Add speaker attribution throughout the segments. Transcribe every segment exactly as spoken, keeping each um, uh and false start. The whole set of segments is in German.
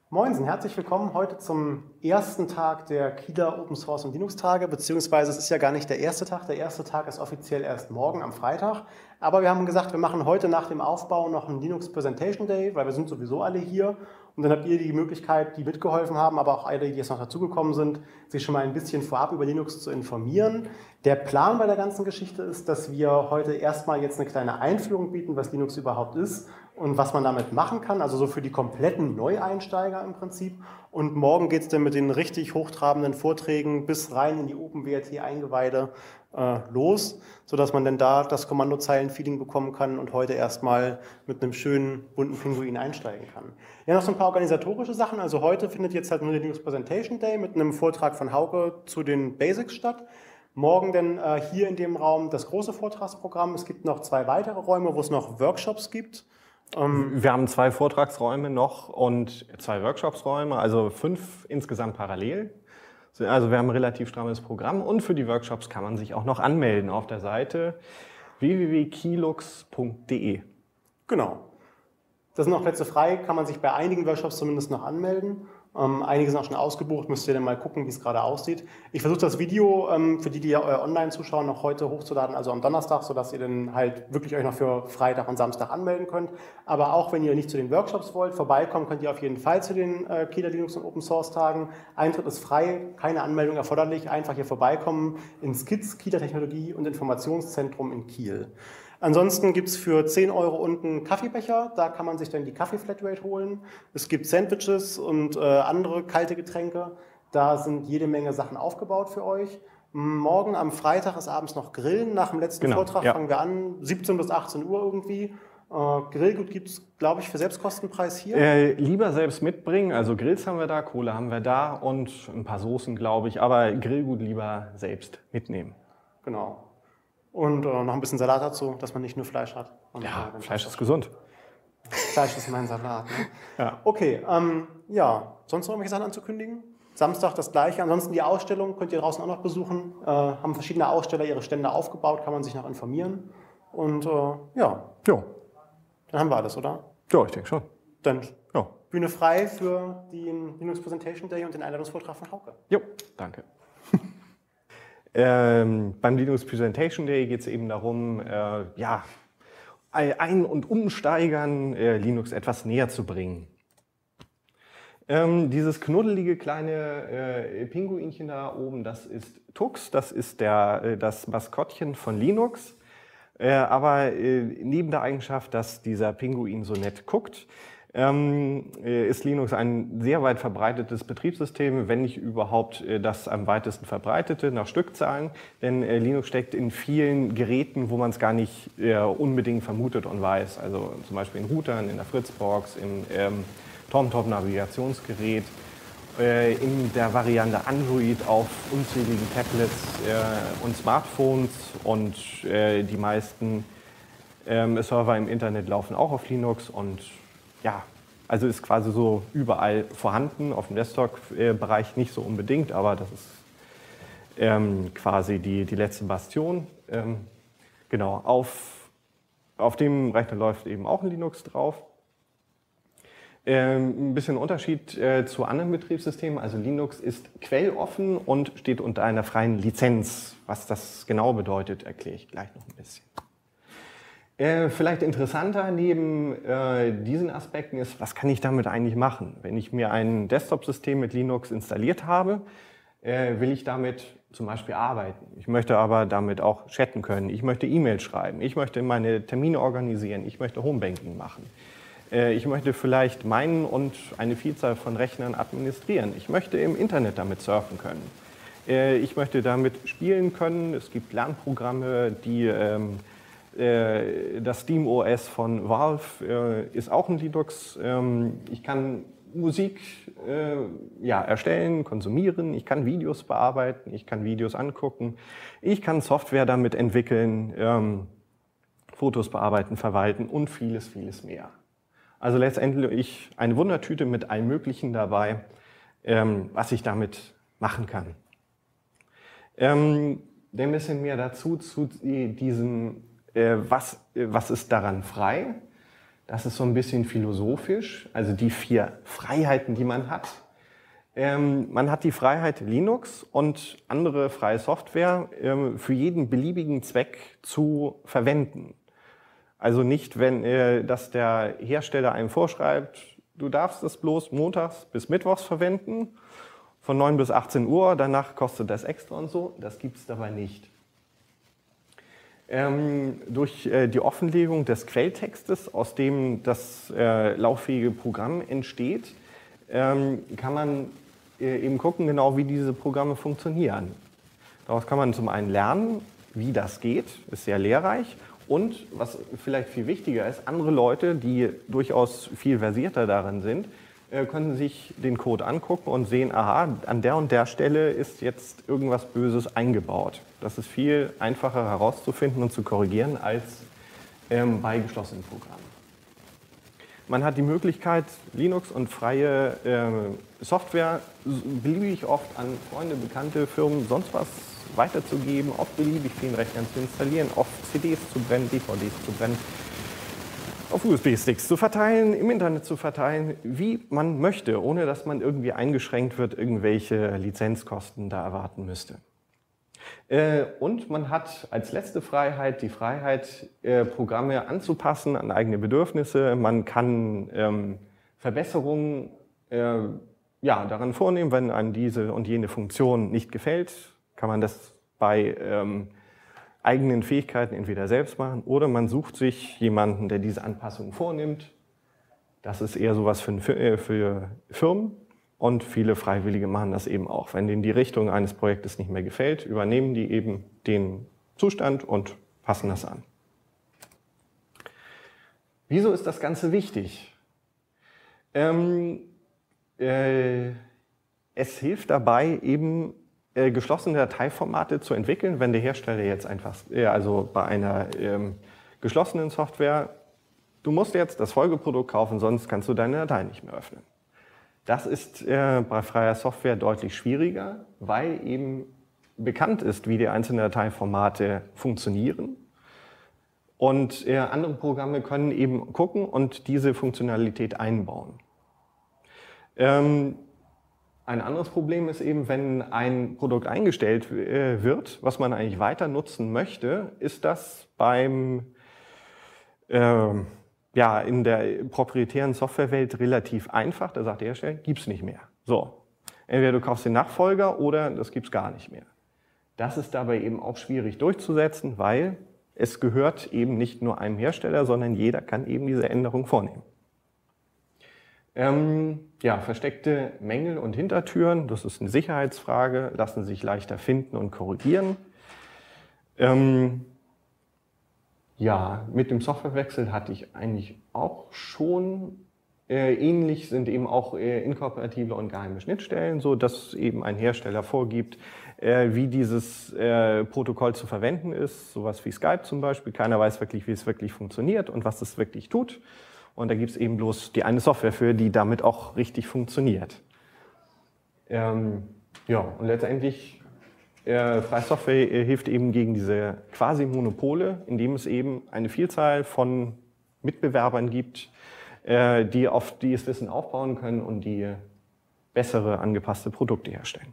Speaker 1: Moinsen, herzlich willkommen heute zum ersten Tag der Kieler Open Source und Linux Tage, beziehungsweise es ist ja gar nicht der erste Tag, der erste Tag ist offiziell erst morgen am Freitag, aber wir haben gesagt, wir machen heute nach dem Aufbau noch einen Linux Presentation Day, weil wir sind sowieso alle hier und dann habt ihr die Möglichkeit, die mitgeholfen haben, aber auch alle, die jetzt noch dazugekommen sind, sich schon mal ein bisschen vorab über Linux zu informieren. Der Plan bei der ganzen Geschichte ist, dass wir heute erstmal jetzt eine kleine Einführung bieten, was Linux überhaupt ist und was man damit machen kann, also so für die kompletten Neueinsteiger im Prinzip. Und morgen geht es dann mit den richtig hochtrabenden Vorträgen bis rein in die OpenWrt-Eingeweide äh, los, sodass man dann da das Kommandozeilen-Feeling bekommen kann und heute erstmal mit einem schönen bunten Pinguin einsteigen kann. Ja, noch so ein paar organisatorische Sachen. Also heute findet jetzt halt nur der Linux Presentation Day mit einem Vortrag von Hauke zu den Basics statt. Morgen dann äh, hier in dem Raum das große Vortragsprogramm. Es gibt noch zwei weitere Räume, wo es noch Workshops gibt.
Speaker 2: Wir haben zwei Vortragsräume noch und zwei Workshopsräume, also fünf insgesamt parallel. Also wir haben ein relativ strammes Programm und für die Workshops kann man sich auch noch anmelden auf der Seite w w w punkt kilux punkt de.
Speaker 1: Genau. Da sind noch Plätze frei, kann man sich bei einigen Workshops zumindest noch anmelden. Ähm, einige sind auch schon ausgebucht, müsst ihr dann mal gucken, wie es gerade aussieht. Ich versuche das Video ähm, für die, die äh, online zuschauen, noch heute hochzuladen, also am Donnerstag, sodass ihr dann halt wirklich euch noch für Freitag und Samstag anmelden könnt. Aber auch wenn ihr nicht zu den Workshops wollt, vorbeikommen könnt ihr auf jeden Fall zu den äh, Kieler Linux und Open Source Tagen. Eintritt ist frei, keine Anmeldung erforderlich, einfach hier vorbeikommen ins K I Z, Kieler Technologie- und Informationszentrum in Kiel. Ansonsten gibt es für zehn Euro unten Kaffeebecher, da kann man sich dann die Kaffee-Flatrate holen. Es gibt Sandwiches und äh, andere kalte Getränke, da sind jede Menge Sachen aufgebaut für euch. Morgen am Freitag ist abends noch Grillen, nach dem letzten
Speaker 2: Genau,
Speaker 1: Vortrag
Speaker 2: ja.
Speaker 1: fangen wir an, siebzehn bis achtzehn Uhr irgendwie. Äh, Grillgut gibt es, glaube ich, für Selbstkostenpreis hier.
Speaker 2: Äh, lieber selbst mitbringen, also Grills haben wir da, Kohle haben wir da und ein paar Soßen, glaube ich, aber Grillgut lieber selbst mitnehmen.
Speaker 1: Genau. Und äh, noch ein bisschen Salat dazu, dass man nicht nur Fleisch hat. Und,
Speaker 2: Ja,
Speaker 1: äh,
Speaker 2: Fleisch ist gesund.
Speaker 1: Fleisch ist mein Salat. Ne?
Speaker 2: Ja.
Speaker 1: Okay, ähm, ja, sonst noch irgendwelche Sachen anzukündigen? Samstag das Gleiche. Ansonsten die Ausstellung könnt ihr draußen auch noch besuchen. Äh, haben verschiedene Aussteller ihre Stände aufgebaut, kann man sich noch informieren. Und äh, ja,
Speaker 2: Jo.
Speaker 1: dann haben wir alles, oder?
Speaker 2: Ja, ich denke schon.
Speaker 1: Dann
Speaker 2: Jo.
Speaker 1: Bühne frei für den Linux Presentation Day und den Einladungsvortrag von Hauke.
Speaker 2: Jo, danke. ähm, beim Linux Presentation Day geht es eben darum, äh, ja, Ein- und Umsteigern äh, Linux etwas näher zu bringen. Ähm, dieses knuddelige kleine äh, Pinguinchen da oben, das ist Tux, das ist der, äh, das Maskottchen von Linux. Äh, aber äh, neben der Eigenschaft, dass dieser Pinguin so nett guckt, ähm, äh, ist Linux ein sehr weit verbreitetes Betriebssystem, wenn nicht überhaupt äh, das am weitesten verbreitete nach Stückzahlen. Denn äh, Linux steckt in vielen Geräten, wo man es gar nicht äh, unbedingt vermutet und weiß. Also zum Beispiel in Routern, in der Fritzbox, im ähm, TomTom-Navigationsgerät, äh, in der Variante Android auf unzähligen Tablets äh, und Smartphones und äh, die meisten ähm, Server im Internet laufen auch auf Linux und ja, also ist quasi so überall vorhanden, auf dem Desktop-Bereich nicht so unbedingt, aber das ist ähm, quasi die, die letzte Bastion. Ähm, genau, auf, auf dem Rechner läuft eben auch ein Linux drauf. Ähm, ein bisschen Unterschied äh, zu anderen Betriebssystemen, also Linux ist quelloffen und steht unter einer freien Lizenz. Was das genau bedeutet, erkläre ich gleich noch ein bisschen. Äh, vielleicht interessanter neben äh, diesen Aspekten ist, was kann ich damit eigentlich machen? Wenn ich mir ein Desktop-System mit Linux installiert habe, äh, will ich damit zum Beispiel arbeiten. Ich möchte aber damit auch chatten können. Ich möchte E-Mails schreiben. Ich möchte meine Termine organisieren. Ich möchte Homebanking machen. Äh, ich möchte vielleicht meinen und eine Vielzahl von Rechnern administrieren. Ich möchte im Internet damit surfen können. Äh, ich möchte damit spielen können. Es gibt Lernprogramme, die ähm, das SteamOS von Valve ist auch ein Linux. Ich kann Musik ja, erstellen, konsumieren, ich kann Videos bearbeiten, ich kann Videos angucken, ich kann Software damit entwickeln, Fotos bearbeiten, verwalten und vieles, vieles mehr. Also letztendlich eine Wundertüte mit allem Möglichen dabei, was ich damit machen kann. Ein bisschen mehr dazu zu diesem Was, was ist daran frei? Das ist so ein bisschen philosophisch, also die vier Freiheiten, die man hat. Ähm, man hat die Freiheit, Linux und andere freie Software ähm, für jeden beliebigen Zweck zu verwenden. Also nicht, wenn äh, dass der Hersteller einem vorschreibt, du darfst es bloß montags bis mittwochs verwenden, von neun bis achtzehn Uhr, danach kostet das extra und so. Das gibt es dabei nicht. Ähm, durch äh, die Offenlegung des Quelltextes, aus dem das äh, lauffähige Programm entsteht, ähm, kann man äh, eben gucken, genau wie diese Programme funktionieren. Daraus kann man zum einen lernen, wie das geht, ist sehr lehrreich. Und, was vielleicht viel wichtiger ist, andere Leute, die durchaus viel versierter darin sind, äh, können sich den Code angucken und sehen, aha, an der und der Stelle ist jetzt irgendwas Böses eingebaut. Das ist viel einfacher herauszufinden und zu korrigieren als ähm, bei geschlossenen Programmen. Man hat die Möglichkeit, Linux und freie äh, Software beliebig oft an Freunde, Bekannte, Firmen, sonst was weiterzugeben, auf beliebig vielen Rechnern zu installieren, auf C Ds zu brennen, D V Ds zu brennen, auf U S B-Sticks zu verteilen, im Internet zu verteilen, wie man möchte, ohne dass man irgendwie eingeschränkt wird, irgendwelche Lizenzkosten da erwarten müsste. Äh, und man hat als letzte Freiheit die Freiheit, äh, Programme anzupassen an eigene Bedürfnisse. Man kann ähm, Verbesserungen äh, ja, daran vornehmen, wenn einem diese und jene Funktion nicht gefällt, kann man das bei ähm, eigenen Fähigkeiten entweder selbst machen oder man sucht sich jemanden, der diese Anpassungen vornimmt. Das ist eher sowas für, für Firmen und viele Freiwillige machen das eben auch. Wenn denen die Richtung eines Projektes nicht mehr gefällt, übernehmen die eben den Zustand und passen das an. Wieso ist das Ganze wichtig? Ähm, äh, es hilft dabei, eben äh, geschlossene Dateiformate zu entwickeln, wenn der Hersteller jetzt einfach, äh, also bei einer ähm, geschlossenen Software, du musst jetzt das Folgeprodukt kaufen, sonst kannst du deine Datei nicht mehr öffnen. Das ist äh, bei freier Software deutlich schwieriger, weil eben bekannt ist, wie die einzelnen Dateiformate funktionieren. Und äh, andere Programme können eben gucken und diese Funktionalität einbauen. Ähm, ein anderes Problem ist eben, wenn ein Produkt eingestellt äh, wird, was man eigentlich weiter nutzen möchte, ist das beim, äh, ja, in der proprietären Softwarewelt relativ einfach. Da sagt der Hersteller, gibt es nicht mehr. So, entweder du kaufst den Nachfolger oder das gibt es gar nicht mehr. Das ist dabei eben auch schwierig durchzusetzen, weil es gehört eben nicht nur einem Hersteller, sondern jeder kann eben diese Änderung vornehmen. Ähm, ja, versteckte Mängel und Hintertüren, das ist eine Sicherheitsfrage, lassen sich leichter finden und korrigieren. Ähm, ja, mit dem Softwarewechsel hatte ich eigentlich auch schon. Äh, ähnlich sind eben auch äh, inkompatible und geheime Schnittstellen, so dass eben ein Hersteller vorgibt, äh, wie dieses äh, Protokoll zu verwenden ist, sowas wie Skype zum Beispiel. Keiner weiß wirklich, wie es wirklich funktioniert und was es wirklich tut. Und da gibt es eben bloß die eine Software für, die damit auch richtig funktioniert. Ähm, ja, und letztendlich, äh, freie Software äh, hilft eben gegen diese Quasi-Monopole, indem es eben eine Vielzahl von Mitbewerbern gibt, äh, die auf dieses Wissen aufbauen können und die bessere, angepasste Produkte herstellen.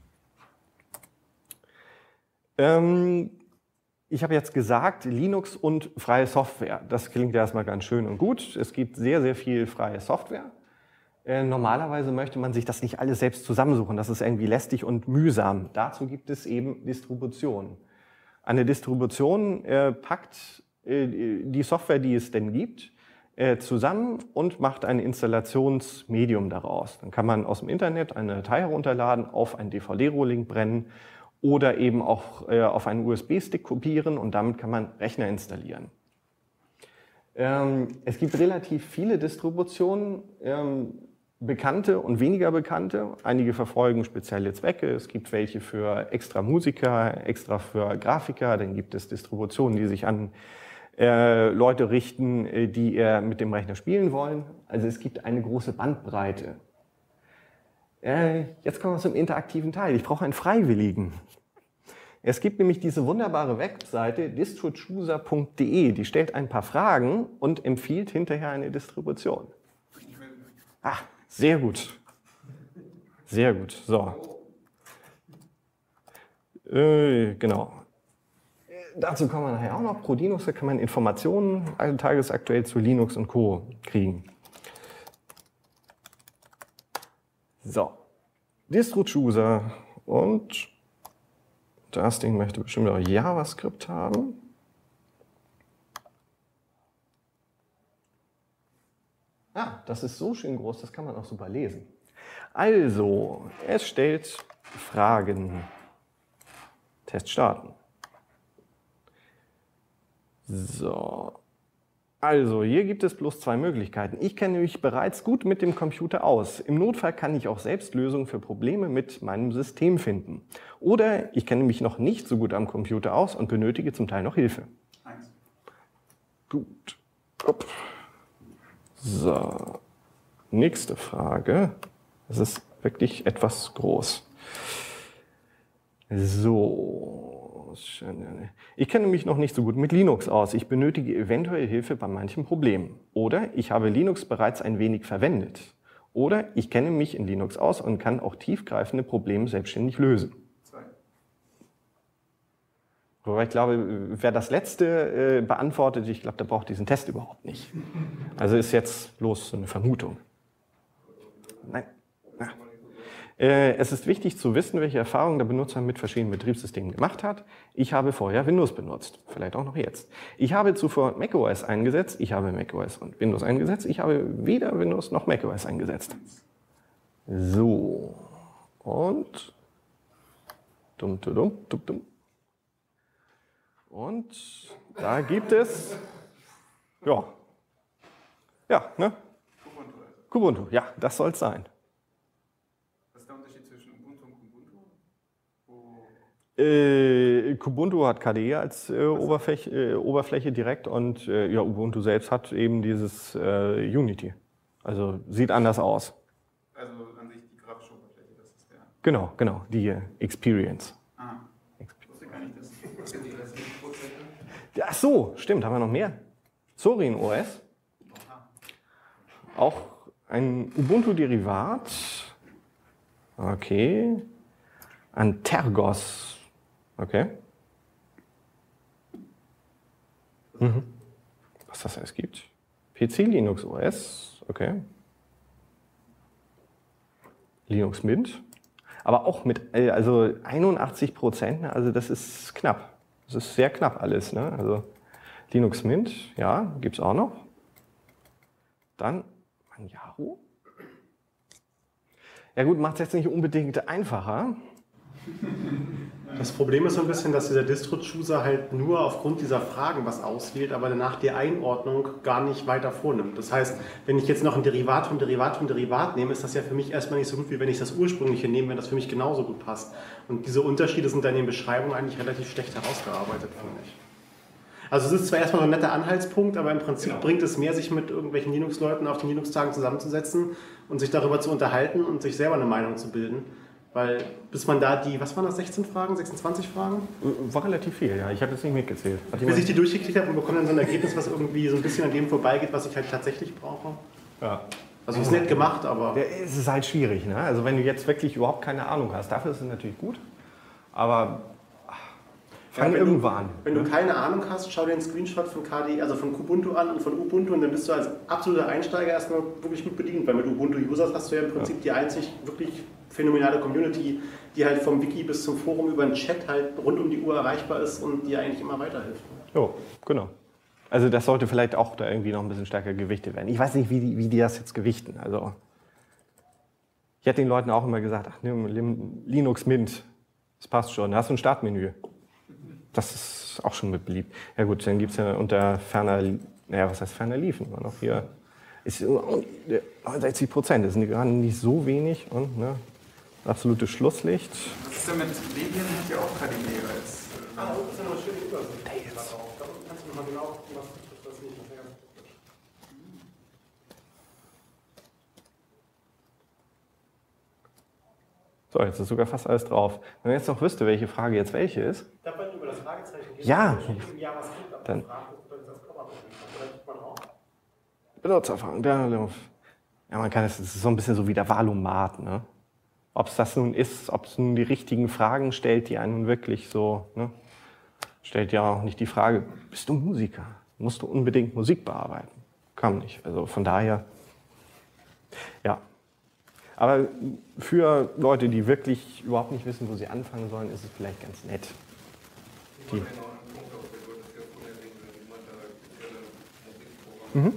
Speaker 2: Ähm, Ich habe jetzt gesagt, Linux und freie Software. Das klingt ja erstmal ganz schön und gut. Es gibt sehr, sehr viel freie Software. Äh, normalerweise möchte man sich das nicht alles selbst zusammensuchen. Das ist irgendwie lästig und mühsam. Dazu gibt es eben Distributionen. Eine Distribution äh, packt äh, die Software, die es denn gibt, äh, zusammen und macht ein Installationsmedium daraus. Dann kann man aus dem Internet eine Datei herunterladen, auf einen D V D-Rohling brennen, oder eben auch äh, auf einen U S B-Stick kopieren und damit kann man Rechner installieren. Ähm, es gibt relativ viele Distributionen, ähm, bekannte und weniger bekannte. Einige verfolgen spezielle Zwecke. Es gibt welche für extra Musiker, extra für Grafiker. Dann gibt es Distributionen, die sich an äh, Leute richten, äh, die äh, mit dem Rechner spielen wollen. Also es gibt eine große Bandbreite. Jetzt kommen wir zum interaktiven Teil. Ich brauche einen Freiwilligen. Es gibt nämlich diese wunderbare Webseite distrochooser punkt de, die stellt ein paar Fragen und empfiehlt hinterher eine Distribution. Ah, sehr gut. Sehr gut. So. Äh, genau. Dazu kommen wir nachher auch noch. Pro Linux, da kann man Informationen tagesaktuell zu Linux und Co. kriegen. So. Distrochooser und das Ding möchte bestimmt auch JavaScript haben. Ah, das ist so schön groß, das kann man auch super lesen. Also, es stellt Fragen. Test starten. So. Also, hier gibt es bloß zwei Möglichkeiten. Ich kenne mich bereits gut mit dem Computer aus. Im Notfall kann ich auch selbst Lösungen für Probleme mit meinem System finden. Oder ich kenne mich noch nicht so gut am Computer aus und benötige zum Teil noch Hilfe. Eins. Gut. Upp. So. Nächste Frage. Das ist wirklich etwas groß. So. Ich kenne mich noch nicht so gut mit Linux aus. Ich benötige eventuell Hilfe bei manchen Problemen. Oder ich habe Linux bereits ein wenig verwendet. Oder ich kenne mich in Linux aus und kann auch tiefgreifende Probleme selbstständig lösen. Zwei. Wobei ich glaube, wer das letzte äh, beantwortet, ich glaube, der braucht diesen Test überhaupt nicht. Also ist jetzt bloß so eine Vermutung. Nein. Ja. Es ist wichtig zu wissen, welche Erfahrungen der Benutzer mit verschiedenen Betriebssystemen gemacht hat. Ich habe vorher Windows benutzt, vielleicht auch noch jetzt. Ich habe zuvor macOS eingesetzt, ich habe macOS und Windows eingesetzt, ich habe weder Windows noch macOS eingesetzt. So, und dumm, dumm, dumm, dumm. Und da gibt es, ja, ja, ne? Kubuntu, ja, das soll es sein. Äh, Kubuntu hat K D E als äh, Oberfläche, äh, Oberfläche direkt und äh, ja, Ubuntu selbst hat eben dieses äh, Unity. Also sieht anders aus.
Speaker 3: Also an sich die grafische Oberfläche, das ist der.
Speaker 2: Genau, genau, die äh, Experience.
Speaker 3: Ah, ich wusste gar nicht, dass das sind die restlichen Prozesse.
Speaker 2: Ach so, stimmt, haben wir noch mehr? Zorin O S. Auch ein Ubuntu-Derivat. Okay. Antergos. Okay. Mhm. Was das alles gibt. P C Linux O S. Okay. Linux Mint. Aber auch mit also einundachtzig Prozent. Also das ist knapp. Das ist sehr knapp alles. Ne? Also Linux Mint, ja, gibt es auch noch. Dann Manjaro. Ja gut, macht es jetzt nicht unbedingt einfacher.
Speaker 1: Das Problem ist so ein bisschen, dass dieser Distro-Chooser halt nur aufgrund dieser Fragen was auswählt, aber danach die Einordnung gar nicht weiter vornimmt. Das heißt, wenn ich jetzt noch ein Derivat vom Derivat vom Derivat nehme, ist das ja für mich erstmal nicht so gut, wie wenn ich das ursprüngliche nehme, wenn das für mich genauso gut passt. Und diese Unterschiede sind dann in den Beschreibungen eigentlich relativ schlecht herausgearbeitet, finde ich. Also es ist zwar erstmal so ein netter Anhaltspunkt, aber im Prinzip genau. bringt es mehr, sich mit irgendwelchen Linux-Leuten auf den Linux-Tagen zusammenzusetzen und sich darüber zu unterhalten und sich selber eine Meinung zu bilden. Weil bis man da die, was waren das, sechzehn Fragen, sechsundzwanzig Fragen?
Speaker 2: War relativ viel, ja. Ich habe jetzt nicht mitgezählt.
Speaker 1: Bis ich die durchgeklickt habe und bekomme dann so ein Ergebnis, was irgendwie so ein bisschen an dem vorbeigeht, was ich halt tatsächlich brauche. Ja. Also ist nett gemacht, aber...
Speaker 2: Es ist halt schwierig, ne? Also wenn du jetzt wirklich überhaupt keine Ahnung hast, dafür ist es natürlich gut. Aber fang ja, irgendwo an.
Speaker 1: Wenn ne? du keine Ahnung hast, schau dir einen Screenshot von K D E, also von Kubuntu an und von Ubuntu und dann bist du als absoluter Einsteiger erstmal wirklich gut bedient, weil mit Ubuntu-Users hast du ja im Prinzip ja. die einzig wirklich phänomenale Community, die halt vom Wiki bis zum Forum über den Chat halt rund um die Uhr erreichbar ist und dir eigentlich immer weiterhilft.
Speaker 2: Jo, genau. Also das sollte vielleicht auch da irgendwie noch ein bisschen stärker gewichtet werden. Ich weiß nicht, wie die, wie die das jetzt gewichten. Also ich hätte den Leuten auch immer gesagt, ach nimm Linux Mint, das passt schon, da hast du ein Startmenü. Das ist auch schon mit beliebt. Ja gut, dann gibt es ja unter ferner, naja, was heißt ferner liefen? Immer noch hier ist neunundsechzig Prozent, das sind gerade nicht so wenig und ne, absolutes Schlusslicht.
Speaker 3: Was ist denn mit Debian? Hat ja auch K D E als...
Speaker 1: Ah, das ist ja noch eine schöne Übersicht. Da kannst du nochmal genau was das nicht nachher.
Speaker 2: So, jetzt ist sogar fast alles drauf. Wenn man jetzt noch wüsste, welche Frage jetzt welche ist.
Speaker 1: Darf man über das Fragezeichen gehen?
Speaker 2: Ja.
Speaker 1: JavaScript
Speaker 2: Dann.
Speaker 1: das Komma oder drückt man drauf?
Speaker 2: Benutzerfragen. Ja, man kann es, es ist so ein bisschen so wie der Valomat, ne? Ob es das nun ist, ob es nun die richtigen Fragen stellt, die einen wirklich so, ne? Stellt ja auch nicht die Frage, bist du Musiker? Musst du unbedingt Musik bearbeiten? Kann nicht. Also von daher, ja. Aber für Leute, die wirklich überhaupt nicht wissen, wo sie anfangen sollen, ist es vielleicht ganz nett. Die. Mhm.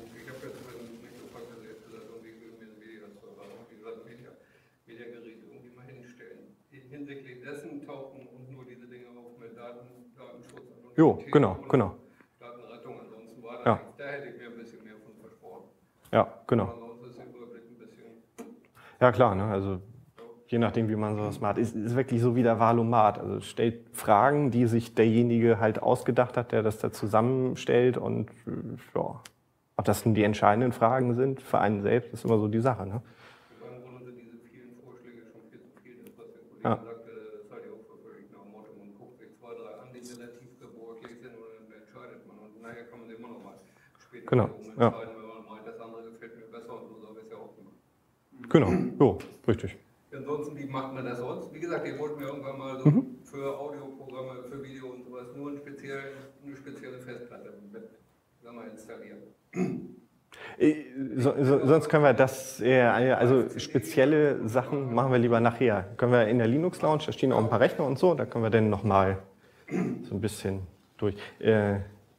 Speaker 3: Hinsichtlich dessen tauchen und nur diese Dinge auf mit Daten, Datenschutz und
Speaker 2: Jo, genau, genau.
Speaker 3: Datenrettung. Ansonsten war das
Speaker 2: Ja.
Speaker 3: nichts. Da hätte ich mir ein bisschen mehr von versprochen.
Speaker 2: Ja, genau.
Speaker 3: Ansonsten ist der Überblick ein bisschen.
Speaker 2: Ja klar, ne? Also je nachdem, wie man sowas macht, ist, ist wirklich so wie der Valomat. Also es stellt Fragen, die sich derjenige halt ausgedacht hat, der das da zusammenstellt und ja, ob das nun die entscheidenden Fragen sind für einen selbst, ist immer so die Sache, ne?
Speaker 3: Im Grunde sind diese vielen Vorschläge schon viel zu viel. Das, was der Kollege
Speaker 2: Ja.
Speaker 3: sagte, das halte ich auch für völlig nach dem Motto. Man guckt sich zwei, drei an, die relativ geborglich sind und dann entscheidet man. Und nachher kann man sich immer noch mal später
Speaker 2: Genau, ja.
Speaker 3: umentscheiden, wenn man meint, das andere gefällt mir besser und so habe ich es ja auch gemacht.
Speaker 2: Genau, so, richtig.
Speaker 3: Ansonsten, wie macht man das sonst? Wie gesagt, ihr wollt mir irgendwann mal so
Speaker 2: Mhm.
Speaker 3: für Audioprogramme, für Video und sowas nur ein speziell, eine spezielle Festplatte mit, sagen wir, installieren.
Speaker 2: Äh, So, so, sonst können wir das, äh, also spezielle Sachen machen wir lieber nachher. Können wir in der Linux Lounge, da stehen auch ein paar Rechner und so, da können wir dann nochmal so ein bisschen durch. Äh,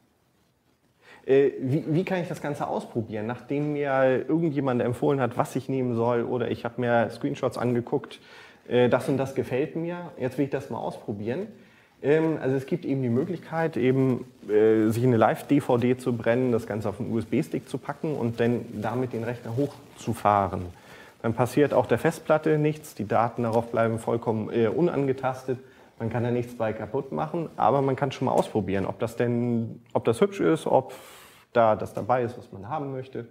Speaker 2: äh, wie, wie kann ich das Ganze ausprobieren? Nachdem mir irgendjemand empfohlen hat, was ich nehmen soll, oder ich habe mir Screenshots angeguckt, äh, das und das gefällt mir, jetzt will ich das mal ausprobieren. Ähm, also es gibt eben die Möglichkeit, eben äh, sich eine Live-D V D zu brennen, das Ganze auf einen U S B-Stick zu packen und dann damit den Rechner hochzufahren. Dann passiert auch der Festplatte nichts, die Daten darauf bleiben vollkommen äh, unangetastet. Man kann da nichts bei kaputt machen, aber man kann schon mal ausprobieren, ob das denn, ob das hübsch ist, ob da das dabei ist, was man haben möchte.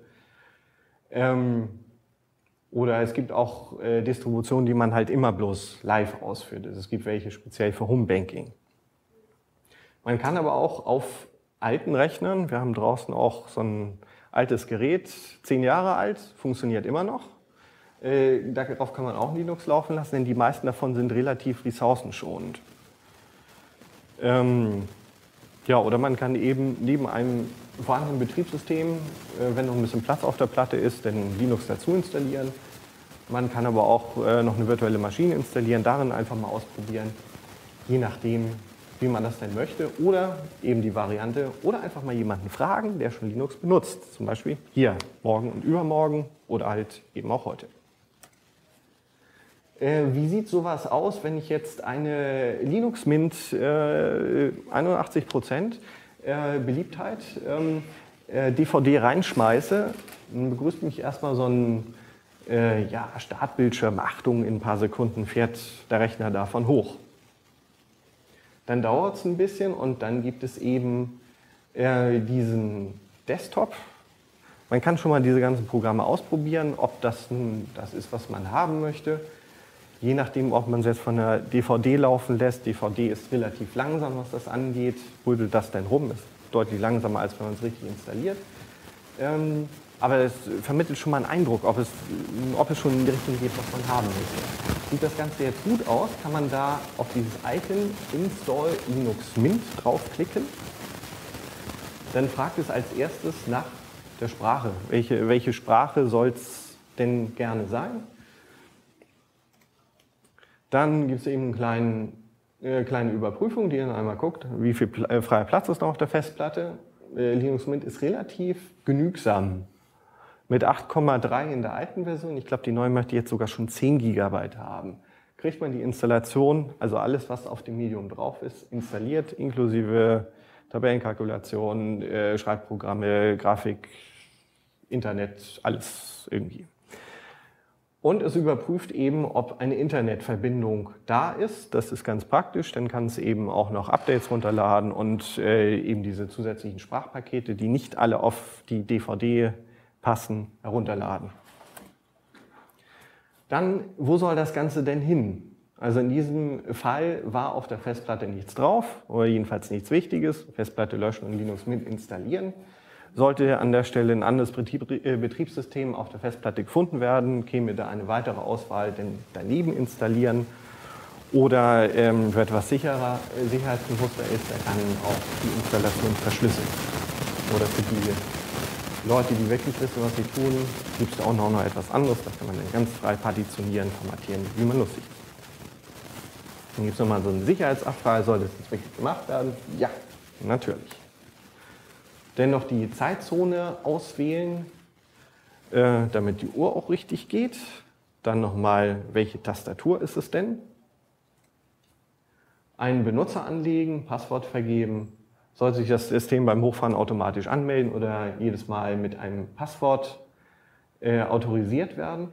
Speaker 2: Ähm, Oder es gibt auch äh, Distributionen, die man halt immer bloß live ausführt. Also es gibt welche speziell für Homebanking. Man kann aber auch auf alten Rechnern, wir haben draußen auch so ein altes Gerät, zehn Jahre alt, funktioniert immer noch. Äh, darauf kann man auch Linux laufen lassen, denn die meisten davon sind relativ ressourcenschonend. Ähm, ja, oder man kann eben neben einem vorhandenen Betriebssystem, äh, wenn noch ein bisschen Platz auf der Platte ist, dann Linux dazu installieren. Man kann aber auch äh, noch eine virtuelle Maschine installieren, darin einfach mal ausprobieren, je nachdem, wie man das denn möchte. Oder eben die Variante, oder einfach mal jemanden fragen, der schon Linux benutzt. Zum Beispiel hier, morgen und übermorgen oder halt eben auch heute. Äh, wie sieht sowas aus, wenn ich jetzt eine Linux Mint äh, einundachtzig Prozent äh, Beliebtheit ähm, äh, D V D reinschmeiße? Dann begrüßt mich erstmal so ein äh, ja, Startbildschirm. Achtung, in ein paar Sekunden fährt der Rechner davon hoch. Dann dauert es ein bisschen und dann gibt es eben äh, diesen Desktop. Man kann schon mal diese ganzen Programme ausprobieren, ob das nun das ist, was man haben möchte. Je nachdem, ob man es jetzt von der D V D laufen lässt. D V D ist relativ langsam, was das angeht. Rüttelt das denn rum? Ist deutlich langsamer, als wenn man es richtig installiert. Ähm, aber es vermittelt schon mal einen Eindruck, ob es, ob es schon in die Richtung geht, was man haben möchte. Sieht das Ganze jetzt gut aus, kann man da auf dieses Icon Install Linux Mint draufklicken. Dann fragt es als erstes nach der Sprache. Welche, welche Sprache soll es denn gerne sein? Dann gibt es eben eine kleine, äh, kleine Überprüfung, die dann einmal guckt, wie viel Pl- äh, freier Platz ist noch auf der Festplatte. Äh, Linux Mint ist relativ genügsam. Mit acht Komma drei in der alten Version, ich glaube, die neue möchte jetzt sogar schon zehn Gigabyte haben. Kriegt man die Installation, also alles, was auf dem Medium drauf ist, installiert, inklusive Tabellenkalkulation, äh, Schreibprogramme, Grafik, Internet, alles irgendwie. Und es überprüft eben, ob eine Internetverbindung da ist. Das ist ganz praktisch. Dann kann es eben auch noch Updates runterladen und äh, eben diese zusätzlichen Sprachpakete, die nicht alle auf die D V D passen, herunterladen. Dann, wo soll das Ganze denn hin? Also in diesem Fall war auf der Festplatte nichts drauf, oder jedenfalls nichts Wichtiges. Festplatte löschen und Linux mit installieren. Sollte an der Stelle ein anderes Betriebssystem auf der Festplatte gefunden werden, käme da eine weitere Auswahl denn daneben installieren. Oder ähm, wer etwas sicherer, äh, sicherheitsbewusster ist, der kann auch die Installation verschlüsseln. Oder für die Leute, die wirklich wissen, was sie tun, gibt es auch noch, noch etwas anderes. Das kann man dann ganz frei partitionieren, formatieren, wie man lustig ist. Dann gibt es nochmal so eine Sicherheitsabfrage, soll das jetzt wirklich gemacht werden? Ja, natürlich. Dennoch die Zeitzone auswählen, äh, damit die Uhr auch richtig geht. Dann nochmal, welche Tastatur ist es denn? Einen Benutzer anlegen, Passwort vergeben. Soll sich das System beim Hochfahren automatisch anmelden oder jedes Mal mit einem Passwort äh, autorisiert werden?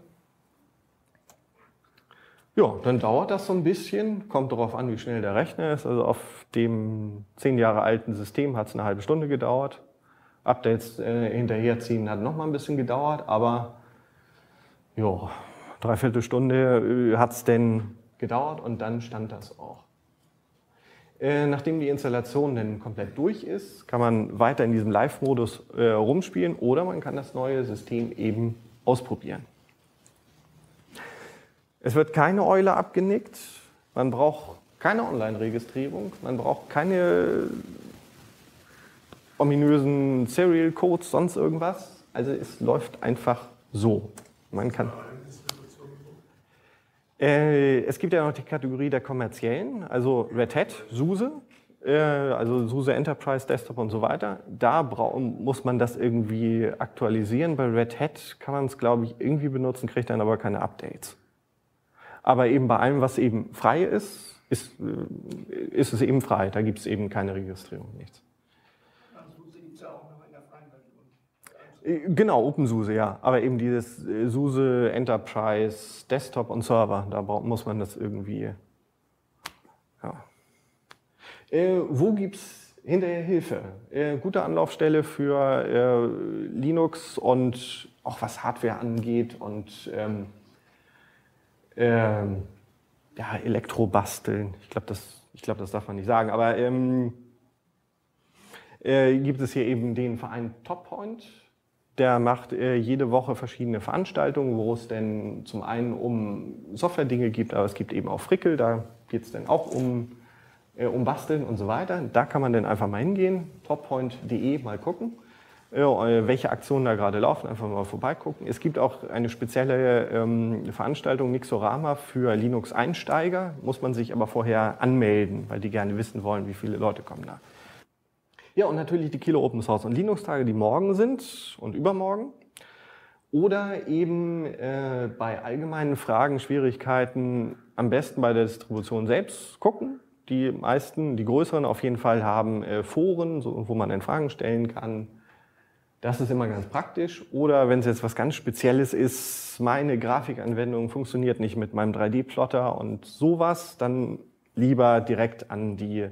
Speaker 2: Ja, dann dauert das so ein bisschen, kommt darauf an, wie schnell der Rechner ist. Also auf dem zehn Jahre alten System hat es eine halbe Stunde gedauert. Updates äh, hinterherziehen hat noch mal ein bisschen gedauert, aber ja, dreiviertel Stunde äh, hat es denn gedauert und dann stand das auch. Äh, nachdem die Installation dann komplett durch ist, kann man weiter in diesem Live-Modus äh, rumspielen oder man kann das neue System eben ausprobieren. Es wird keine Eule abgenickt, man braucht keine Online-Registrierung, man braucht keine ominösen Serial-Codes, sonst irgendwas. Also es läuft einfach so. Man kann. Äh, es gibt ja noch die Kategorie der kommerziellen, also Red Hat, SUSE, äh, also SUSE Enterprise, Desktop und so weiter. Da muss man das irgendwie aktualisieren. Bei Red Hat kann man es, glaube ich, irgendwie benutzen, kriegt dann aber keine Updates. Aber eben bei allem, was eben frei ist, ist, ist es eben frei. Da gibt es eben keine Registrierung, nichts.
Speaker 4: SUSE gibt es ja auch noch in der freien Version.
Speaker 2: Genau, OpenSUSE, ja. Aber eben dieses SUSE Enterprise, Desktop und Server, da muss man das irgendwie. Ja. Äh, wo gibt es hinterher Hilfe? Äh, gute Anlaufstelle für äh, Linux und auch was Hardware angeht und ähm, Ähm, ja, Elektrobasteln, ich glaube, das, ich glaub, das darf man nicht sagen, aber ähm, äh, gibt es hier eben den Verein Toppoint, der macht äh, jede Woche verschiedene Veranstaltungen, wo es denn zum einen um Software-Dinge gibt, aber es gibt eben auch Frickel, da geht es dann auch um, äh, um Basteln und so weiter. Da kann man dann einfach mal hingehen, toppoint punkt de mal gucken. Welche Aktionen da gerade laufen, einfach mal vorbeigucken. Es gibt auch eine spezielle ähm, Veranstaltung, Nixorama, für Linux-Einsteiger. Muss man sich aber vorher anmelden, weil die gerne wissen wollen, wie viele Leute kommen da. Ja, und natürlich die Kilo Open Source und Linux-Tage, die morgen sind und übermorgen. Oder eben äh, bei allgemeinen Fragen, Schwierigkeiten am besten bei der Distribution selbst gucken. Die meisten, die größeren auf jeden Fall, haben äh, Foren, so, wo man dann Fragen stellen kann. Das ist immer ganz praktisch. Oder wenn es jetzt was ganz Spezielles ist, meine Grafikanwendung funktioniert nicht mit meinem drei D Plotter und sowas, dann lieber direkt an, die,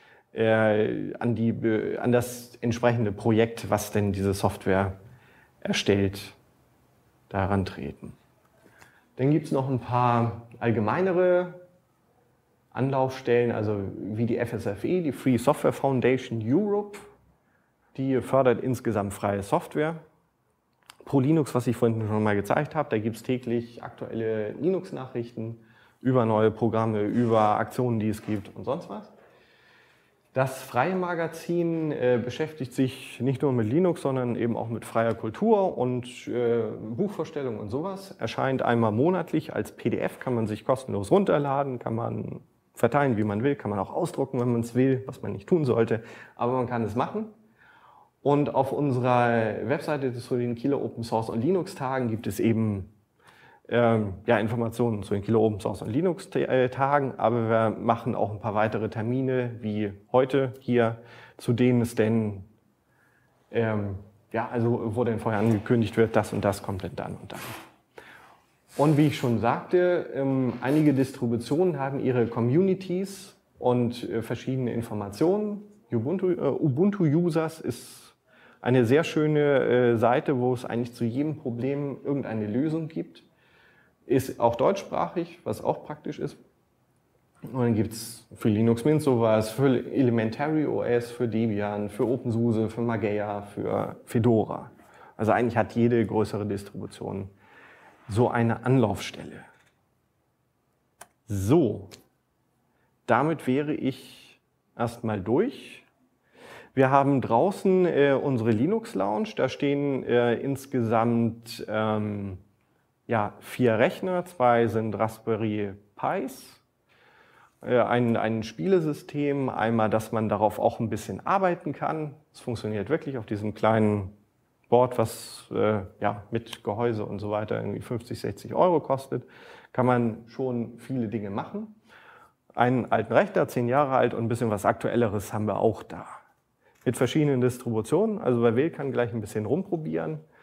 Speaker 2: äh, an, die, an das entsprechende Projekt, was denn diese Software erstellt, daran treten. Dann gibt es noch ein paar allgemeinere Anlaufstellen, also wie die F S F E, die Free Software Foundation Europe. Die fördert insgesamt freie Software. Pro Linux, was ich vorhin schon mal gezeigt habe, da gibt es täglich aktuelle Linux-Nachrichten über neue Programme, über Aktionen, die es gibt und sonst was. Das freie Magazin äh, beschäftigt sich nicht nur mit Linux, sondern eben auch mit freier Kultur und äh, Buchvorstellungen und sowas. Erscheint einmal monatlich als P D F, kann man sich kostenlos runterladen, kann man verteilen, wie man will, kann man auch ausdrucken, wenn man es will, was man nicht tun sollte, aber man kann es machen. Und auf unserer Webseite zu den Kieler Open Source und Linux Tagen gibt es eben ähm, ja, Informationen zu den Kieler Open Source und Linux Tagen, aber wir machen auch ein paar weitere Termine, wie heute hier, zu denen es denn, ähm, ja, also wo denn vorher angekündigt wird, das und das kommt denn dann und dann. Und wie ich schon sagte, ähm, einige Distributionen haben ihre Communities und äh, verschiedene Informationen. Ubuntu, äh, Ubuntu Users ist eine sehr schöne äh, Seite, wo es eigentlich zu jedem Problem irgendeine Lösung gibt. Ist auch deutschsprachig, was auch praktisch ist. Und dann gibt es für Linux Mint sowas, für Elementary O S, für Debian, für OpenSUSE, für Mageia, für Fedora. Also eigentlich hat jede größere Distribution so eine Anlaufstelle. So, damit wäre ich erstmal durch. Wir haben draußen äh, unsere Linux Lounge, da stehen äh, insgesamt ähm, ja, vier Rechner, zwei sind Raspberry Pis. Ein, ein Spielesystem, einmal, dass man darauf auch ein bisschen arbeiten kann. Es funktioniert wirklich auf diesem kleinen Board, was äh, ja, mit Gehäuse und so weiter irgendwie fünfzig, sechzig Euro kostet, kann man schon viele Dinge machen. Einen alten Rechner, zehn Jahre alt, und ein bisschen was Aktuelleres haben wir auch da. Mit verschiedenen Distributionen, also wer will, kann gleich ein bisschen rumprobieren.